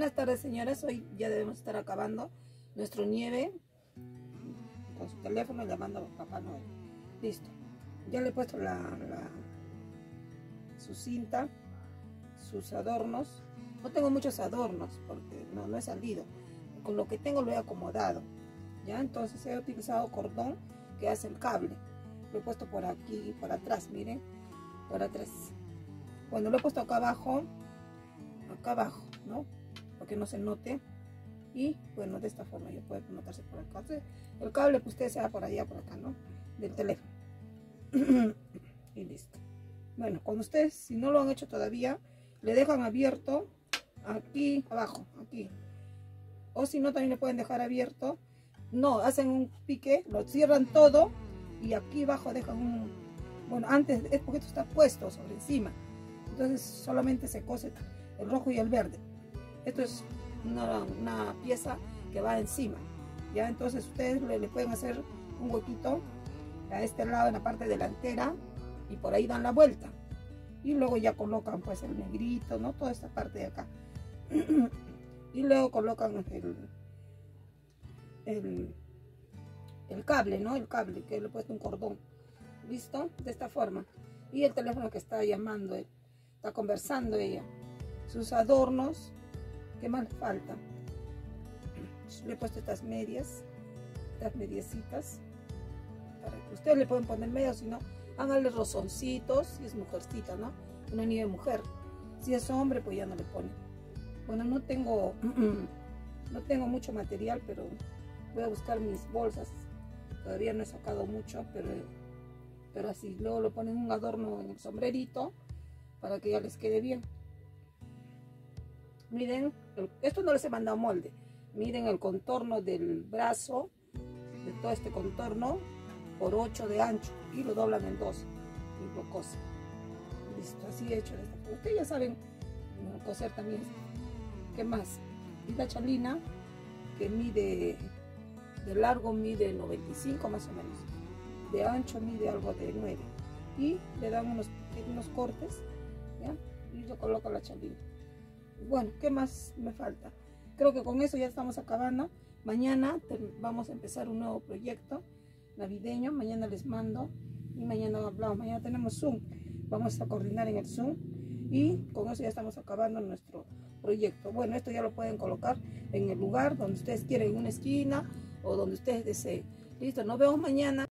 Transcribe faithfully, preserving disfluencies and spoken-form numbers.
Buenas tardes, señoras. Hoy ya debemos estar acabando nuestro nieve con su teléfono llamando a Papá Noel. Listo. Ya le he puesto la, la, su cinta, sus adornos. No tengo muchos adornos porque no, no he salido. Con lo que tengo lo he acomodado. Ya, entonces he utilizado cordón que hace el cable. Lo he puesto por aquí, por atrás, miren, por atrás. Bueno, lo he puesto acá abajo, acá abajo, ¿no? Para que no se note. Y bueno, de esta forma ya puede notarse por acá. El cable que usted sea por allá, por acá, ¿no? Del teléfono. Y listo. Bueno, cuando ustedes, si no lo han hecho todavía, le dejan abierto aquí abajo, aquí. O si no, también le pueden dejar abierto. No, hacen un pique, lo cierran todo y aquí abajo dejan un... Bueno, antes es porque esto está puesto sobre encima. Entonces solamente se cose el rojo y el verde. Esto es una, una pieza que va encima. Ya, entonces ustedes le, le pueden hacer un huequito a este lado en la parte delantera y por ahí dan la vuelta. Y luego ya colocan pues el negrito, ¿no? Toda esta parte de acá. Y luego colocan el, el, el cable, ¿no? El cable que le he puesto un cordón. ¿Listo? De esta forma. Y el teléfono que está llamando, está conversando ella. Sus adornos, ¿qué más le falta? Le he puesto estas medias, estas mediecitas. Para que ustedes le pueden poner medias, si no, háganle rozoncitos, si es mujercita, ¿no? Una nieve mujer. Si es hombre, pues ya no le ponen. Bueno, no tengo, no tengo mucho material, pero voy a buscar mis bolsas. Todavía no he sacado mucho, pero, pero así. Luego le ponen un adorno en el sombrerito para que ya les quede bien. Miren, esto no les he mandado molde. Miren el contorno del brazo, de todo este contorno, por ocho de ancho. Y lo doblan en dos y lo cosen. Listo, así he hecho. Ustedes ya saben coser también. ¿Qué más? Y la chalina, que mide, de largo mide noventa y cinco más o menos. De ancho mide algo de nueve. Y le dan unos, unos cortes, ¿ya? Y yo coloco la chalina. Bueno, ¿qué más me falta? Creo que con eso ya estamos acabando. Mañana vamos a empezar un nuevo proyecto navideño. Mañana les mando y mañana hablamos. Mañana tenemos Zoom. Vamos a coordinar en el Zoom y con eso ya estamos acabando nuestro proyecto. Bueno, esto ya lo pueden colocar en el lugar donde ustedes quieren, en una esquina o donde ustedes deseen. Listo, nos vemos mañana.